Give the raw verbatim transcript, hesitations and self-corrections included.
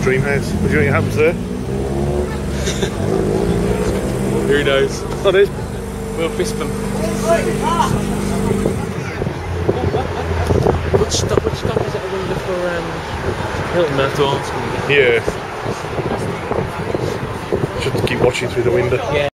dream house. What do you think happens there? Who knows? Oh, there's... Well, Bispham. Which stop, which stop is it I wonder for um, Hilton? I have to ask. Yeah. Just keep watching through the window. Yeah.